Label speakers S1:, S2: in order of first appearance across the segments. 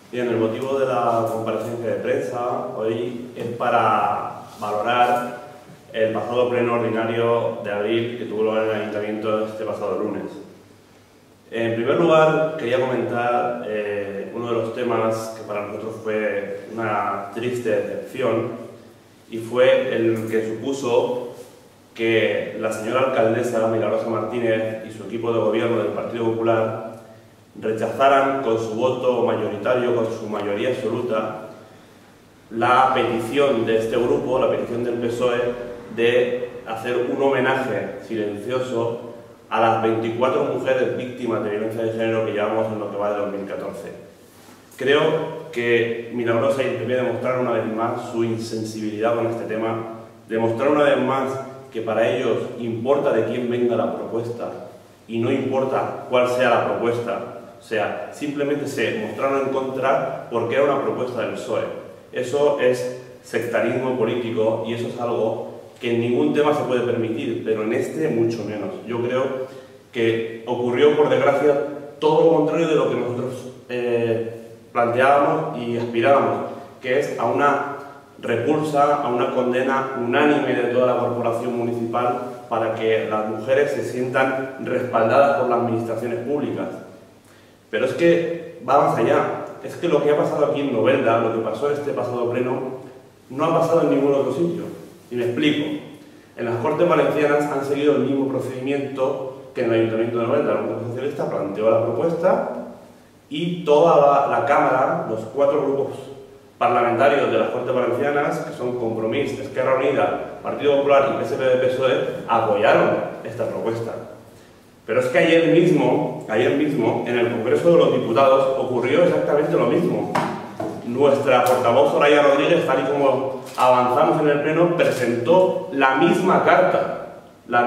S1: Bien, el motivo de la comparecencia de prensa hoy es para valorar el pasado pleno ordinario de abril que tuvo lugar en el Ayuntamiento este pasado lunes. En primer lugar, quería comentar uno de los temas que para nosotros fue una triste decepción, y fue el que supuso que la señora alcaldesa Milagrosa Martínez y su equipo de gobierno del Partido Popular rechazaran con su voto mayoritario, con su mayoría absoluta, la petición de este grupo, la petición del PSOE, de hacer un homenaje silencioso a las 24 mujeres víctimas de violencia de género que llevamos en lo que va de 2014. Creo que Milagrosa intentó demostrar una vez más su insensibilidad con este tema, demostrar una vez más que para ellos importa de quién venga la propuesta y no importa cuál sea la propuesta. O sea, simplemente se mostraron en contra porque era una propuesta del PSOE. Eso es sectarismo político y eso es algo que en ningún tema se puede permitir, pero en este mucho menos. Yo creo que ocurrió, por desgracia, todo lo contrario de lo que nosotros planteábamos y aspirábamos, que es a una repulsa, a una condena unánime de toda la corporación municipal para que las mujeres se sientan respaldadas por las administraciones públicas. Pero es que va más allá. Es que lo que ha pasado aquí en Novelda, lo que pasó este pasado pleno, no ha pasado en ningún otro sitio. Y me explico. En las Cortes Valencianas han seguido el mismo procedimiento que en el Ayuntamiento de Novelda. El Grupo Socialista planteó la propuesta y toda la Cámara, los 4 grupos parlamentarios de las Cortes Valencianas, que son Compromís, Esquerra Unida, Partido Popular y PSPV-PSOE, apoyaron esta propuesta. Pero es que ayer mismo, en el Congreso de los Diputados, ocurrió exactamente lo mismo. Nuestra portavoz Soraya Rodríguez, tal y como avanzamos en el Pleno, presentó la misma carta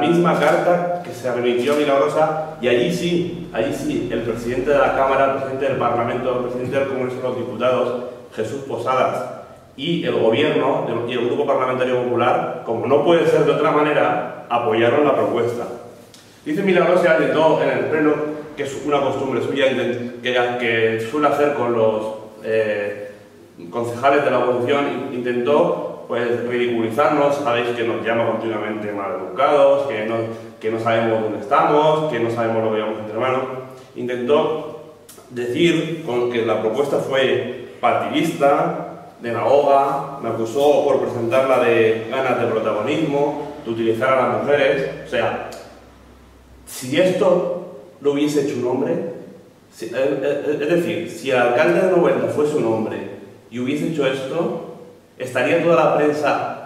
S1: que se remitió a Milagrosa, y allí sí, el presidente de la Cámara, el presidente del Parlamento, el presidente del Congreso de los Diputados, Jesús Posadas, y el Gobierno y el Grupo Parlamentario Popular, como no puede ser de otra manera, apoyaron la propuesta. Dice Milagrosa en el Pleno que es una costumbre suya que suele hacer con los concejales de la oposición. Intentó pues ridiculizarnos. Sabéis que nos llama continuamente maleducados, que no sabemos dónde estamos, que no sabemos lo que llevamos entre manos. Intentó decir que la propuesta fue partidista, demagoga, me acusó por presentarla de ganas de protagonismo, de utilizar a las mujeres. O sea, si esto lo hubiese hecho un hombre, es decir, si el alcalde de Novelda fuese un hombre y hubiese hecho esto, estaría toda la prensa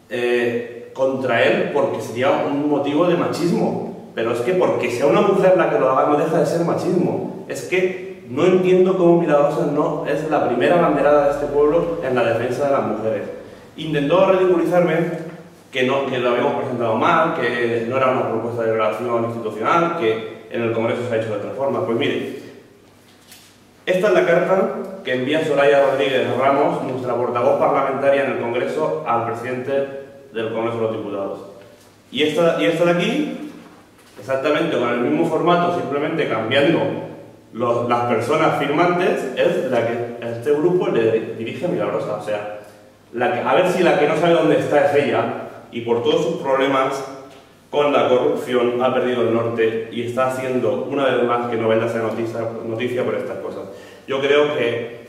S1: contra él, porque sería un motivo de machismo. Pero es que porque sea una mujer la que lo haga no deja de ser machismo. Es que no entiendo cómo Milagrosa no es la primera banderada de este pueblo en la defensa de las mujeres. Intentó ridiculizarme, que lo habíamos presentado mal, que no era una propuesta de relación institucional, que en el Congreso se ha hecho de otra forma. Pues mire, esta es la carta que envía Soraya Rodríguez Ramos, nuestra portavoz parlamentaria en el Congreso, al presidente del Congreso de los Diputados. Y esta de aquí, exactamente con el mismo formato, simplemente cambiando las personas firmantes, es la que este grupo le dirige a Milagrosa. O sea, a ver si la que no sabe dónde está es ella, y por todos sus problemas con la corrupción ha perdido el norte y está haciendo una vez más que Novelda sea noticia por estas cosas. Yo creo que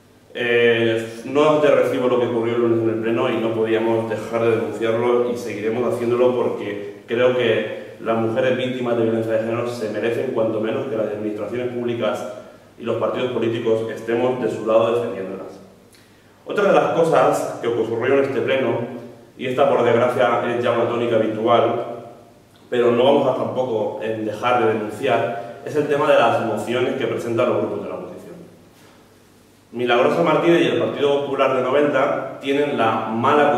S1: no es de recibo lo que ocurrió el lunes en el Pleno y no podíamos dejar de denunciarlo, y seguiremos haciéndolo porque creo que las mujeres víctimas de violencia de género se merecen cuanto menos que las administraciones públicas y los partidos políticos estemos de su lado defendiéndolas. Otra de las cosas que ocurrió en este Pleno, y esta por desgracia es ya una tónica habitual, pero no vamos a tampoco dejar de denunciar, es el tema de las mociones que presentan los grupos de la oposición. Milagrosa Martínez y el Partido Popular de Novelda tienen la mala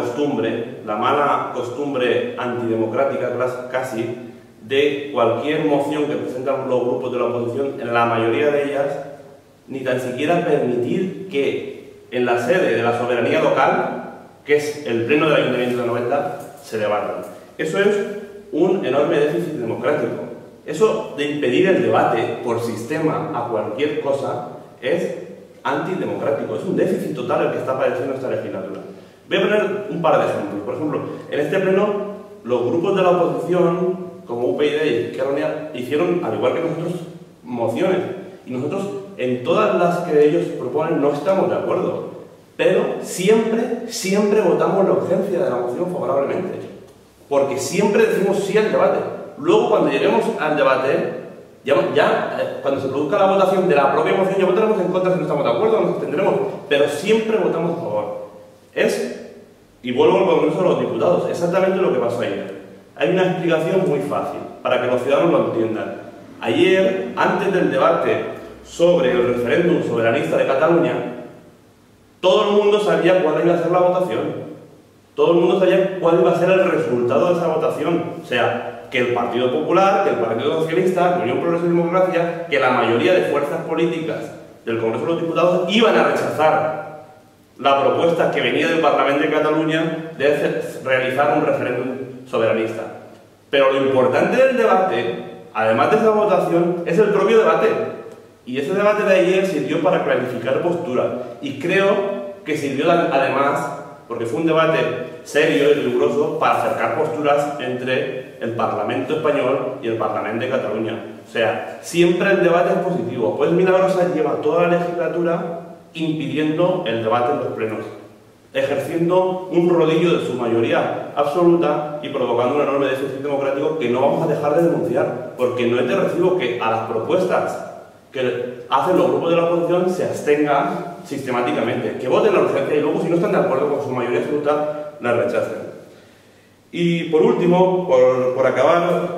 S1: costumbre antidemocrática casi, de cualquier moción que presentan los grupos de la oposición, en la mayoría de ellas, ni tan siquiera permitir que en la sede de la soberanía local, que es el Pleno del Ayuntamiento de Novelda, se debatan. Eso es un enorme déficit democrático. Eso de impedir el debate por sistema a cualquier cosa es antidemocrático, es un déficit total el que está padeciendo esta legislatura. Voy a poner un par de ejemplos. Por ejemplo, en este pleno, los grupos de la oposición, como UPyD y Izquierda Unida, hicieron, al igual que nosotros, mociones. Y nosotros, en todas las que ellos proponen, no estamos de acuerdo. Pero siempre votamos la urgencia de la moción favorablemente. Porque siempre decimos sí al debate. Luego, cuando lleguemos al debate, cuando se produzca la votación de la propia moción, ya votaremos en contra si no estamos de acuerdo, nos abstendremos, pero siempre votamos a favor. Y vuelvo al Congreso de los Diputados, exactamente lo que pasó ayer. Hay una explicación muy fácil, para que los ciudadanos lo entiendan. Ayer, antes del debate sobre el referéndum soberanista de Cataluña, todo el mundo sabía cuál iba a ser la votación. Todo el mundo sabía cuál iba a ser el resultado de esa votación. O sea, que el Partido Popular, que el Partido Socialista, que Unión Progreso y Democracia, que la mayoría de fuerzas políticas del Congreso de los Diputados iban a rechazar la propuesta que venía del Parlamento de Cataluña de realizar un referéndum soberanista. Pero lo importante del debate, además de esa votación, es el propio debate. Y ese debate de ayer sirvió para clarificar posturas. Y creo que sirvió además, porque fue un debate serio y riguroso, para acercar posturas entre el Parlamento español y el Parlamento de Cataluña. O sea, siempre el debate es positivo. Pues Milagrosa lleva toda la legislatura impidiendo el debate en los plenos, ejerciendo un rodillo de su mayoría absoluta y provocando un enorme déficit democrático que no vamos a dejar de denunciar, porque no es de recibo que a las propuestas que hacen los grupos de la oposición se abstengan sistemáticamente, que voten la urgencia y luego, si no están de acuerdo con su mayoría absoluta, la rechacen. Y por último, por acabar,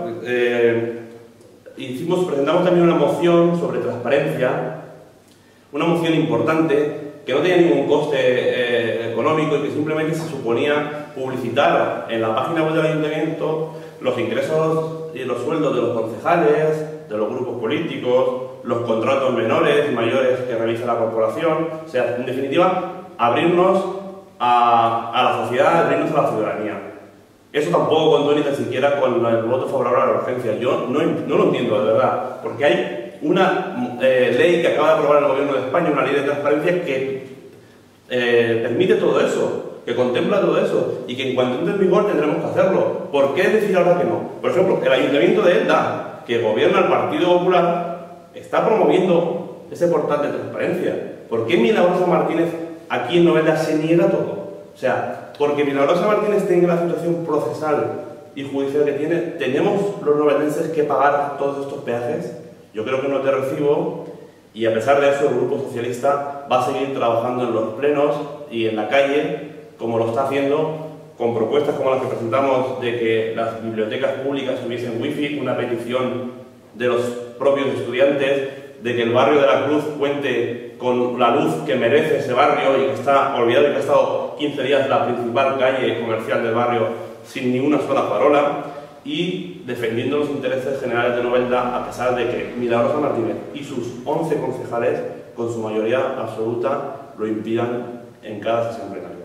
S1: presentamos también una moción sobre transparencia, una moción importante que no tenía ningún coste económico y que simplemente se suponía publicitar en la página web del ayuntamiento los ingresos y los sueldos de los concejales, de los grupos políticos, los contratos menores y mayores que realiza la corporación. O sea, en definitiva, abrirnos a la sociedad, abrirnos a la ciudadanía. Eso tampoco contó ni tan siquiera con el voto favorable a la urgencia. Yo no lo entiendo, de verdad, porque hay una ley que acaba de aprobar el Gobierno de España, una ley de transparencia que permite todo eso, que contempla todo eso, y que en cuanto entre en vigor tendremos que hacerlo. ¿Por qué decir ahora que no? Por ejemplo, el Ayuntamiento de Elda, que gobierna el Partido Popular, está promoviendo ese portal de transparencia. ¿Por qué Milagrosa Martínez aquí en Novelda se niega todo? O sea, porque Milagrosa Martínez tenga la situación procesal y judicial que tiene, ¿tenemos los noveldenses que pagar todos estos peajes? Yo creo que no te recibo, y a pesar de eso el Grupo Socialista va a seguir trabajando en los plenos y en la calle, como lo está haciendo, con propuestas como las que presentamos de que las bibliotecas públicas tuviesen wifi, una petición de los propios estudiantes, de que el barrio de la Cruz cuente con la luz que merece ese barrio y que está olvidado y que ha estado 15 días la principal calle comercial del barrio sin ninguna sola farola, y defendiendo los intereses generales de Novelda, a pesar de que Milagrosa Martínez y sus 11 concejales, con su mayoría absoluta, lo impidan en cada sesión plenaria.